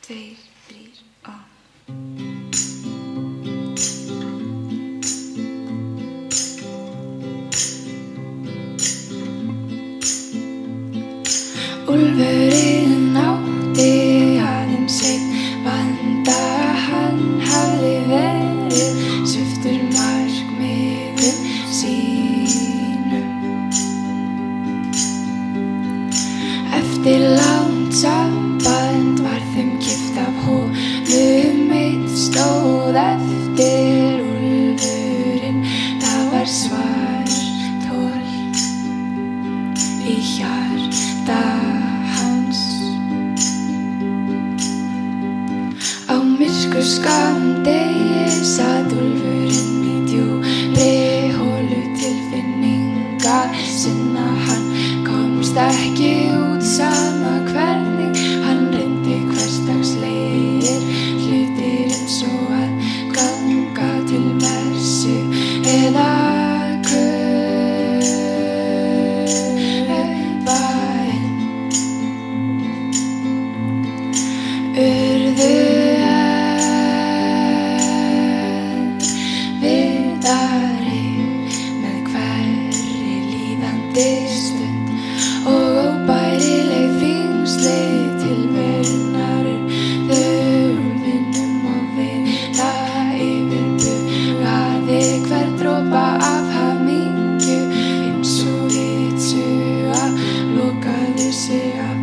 2, 3 og Úlfurinn átti aðeins einn vanda, hann hafði verið sviptur markmiðum sínum. Eftir langt samband var þeim kippt af honum, einn stóð eftir úlfurinn, það var svart hol í hjarta hans. Á myrkurskammdegi sat úlfurinn í djúpri holu tilfinninga sinna, hann komst ekki út sama hvernig hann reyndi hversdagslegir hlutir eins og að ganga til messu eða urðu erfiðari með hverri líðandi stund og óbærileg þyngsli tilverunnar urðu úlfinum og vita yfirbugaði hver dropa af hamingju eins og vitsuga lokaði sig af